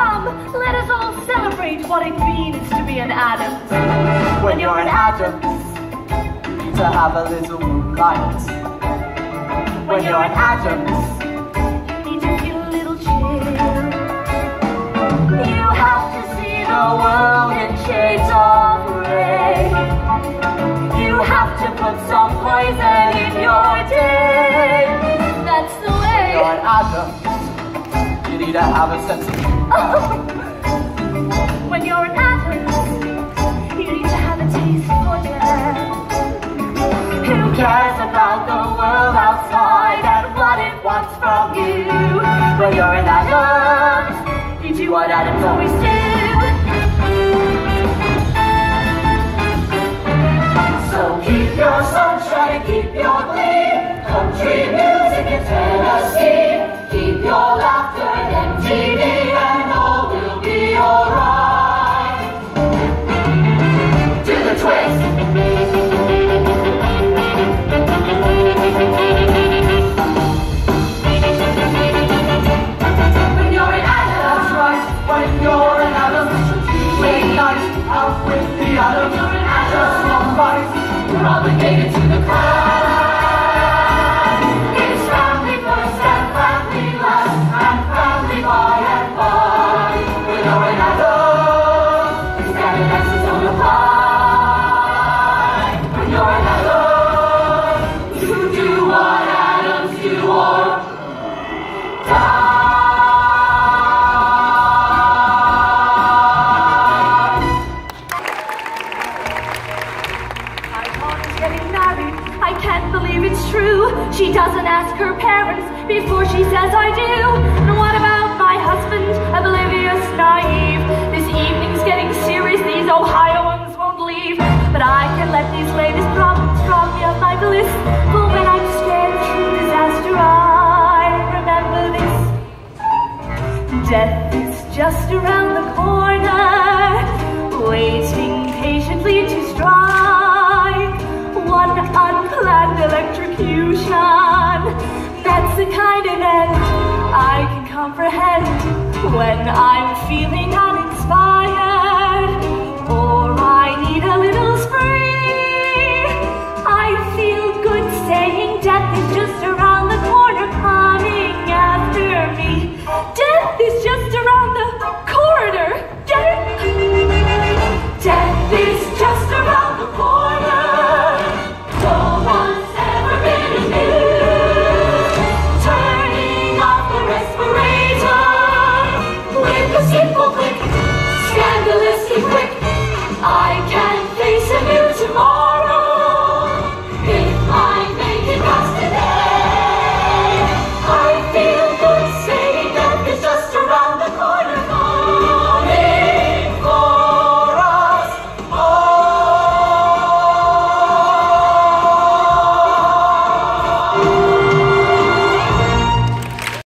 Come, let us all celebrate what it means to be an Addams. When you're an Addams, to have a little moonlight. When you're an Addams, need to feel a little chill. You have to see the world in shades of gray. You have to put some poison in your day. That's the way. when you're an Addams, you need to have a sense of humor. When you're an Addams, you need to have a taste for death. Who cares about the world outside and what it wants from you? When you're an Addams, you do what Addams always do. So keep your sunshine, keep your glee, country music in Tennessee. Keep your laughter in MTV and all will be alright. Do the twist. When you're an Addams, that's right. When you're an Addams, you ain't nice. Out with the Addams, you're an Addams, not right. You're obligated to the crowd. It's family first and family last, and family by and by. When you're an Addams, the standard answers don't apply. When you're an Addams, you do what Addams do or die. I can't believe it's true. She doesn't ask her parents before she says I do. And what about my husband, oblivious, naive? This evening's getting serious, these Ohioans won't leave. But I can let these latest problems rob me of my bliss. For when I'm scared through disaster, I remember this. Death is just around the corner, waiting patiently to strike. One unplanned electrocution, that's the kind of end I can comprehend when I'm feeling